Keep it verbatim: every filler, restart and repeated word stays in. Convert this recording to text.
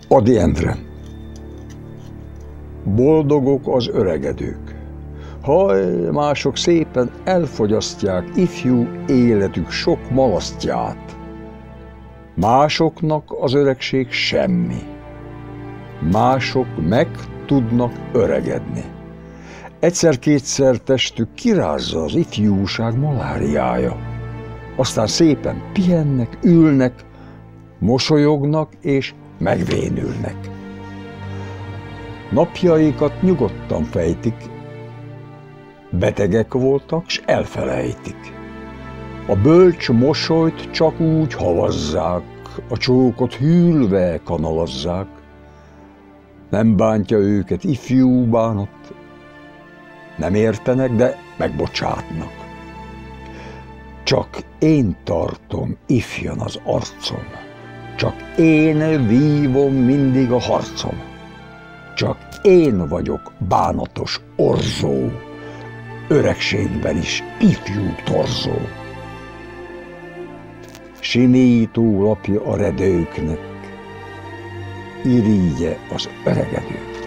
Ady Endre. Boldogok az öregedők. Haj, mások szépen elfogyasztják ifjú életük sok malasztját. Másoknak az öregség semmi. Mások meg tudnak öregedni. Egyszer-kétszer testük kirázza az ifjúság maláriája. Aztán szépen pihennek, ülnek, mosolyognak és megvénülnek. Napjaikat nyugodtan fejtik, betegek voltak, s elfelejtik. A bölcs mosolyt csak úgy havazzák, a csókot hűlve kanalazzák. Nem bántja őket ifjú bánat, nem értenek, de megbocsátnak. Csak én tartom ifjan az arcom, csak én vívom mindig a harcom. Csak én vagyok bánatos orzó, öregségben is ifjú torzó. Simító lapja a redőknek, irigye az öregedők.